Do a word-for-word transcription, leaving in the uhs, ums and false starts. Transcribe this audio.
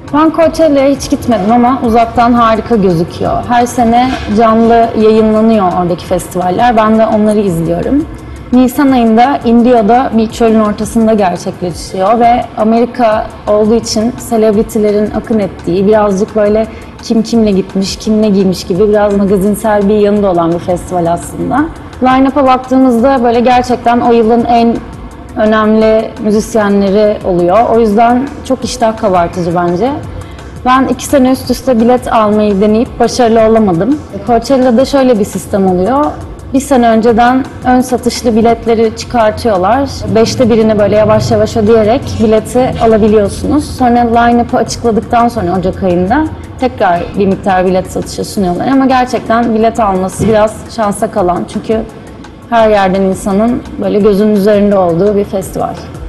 Ben Coachella'ya hiç gitmedim ama uzaktan harika gözüküyor. Her sene canlı yayınlanıyor oradaki festivaller. Ben de onları izliyorum. Nisan ayında Indio'da bir çölün ortasında gerçekleşiyor ve Amerika olduğu için selebritilerin akın ettiği, birazcık böyle kim kimle gitmiş, kim ne giymiş gibi biraz magazinsel bir yanı da olan bir festival aslında. Line-up'a baktığımızda böyle gerçekten o yılın en önemli müzisyenleri oluyor. O yüzden çok iştah kabartıcı bence. Ben iki sene üst üste bilet almayı deneyip başarılı olamadım. Coachella'da şöyle bir sistem oluyor. Bir sene önceden ön satışlı biletleri çıkartıyorlar. Beşte birini böyle yavaş yavaş ödeyerek bileti alabiliyorsunuz. Sonra line-up'ı açıkladıktan sonra Ocak ayında tekrar bir miktar bilet satışa sunuyorlar. Ama gerçekten bilet alması biraz şansa kalan. Çünkü her yerden insanın böyle gözünün üzerinde olduğu bir festival.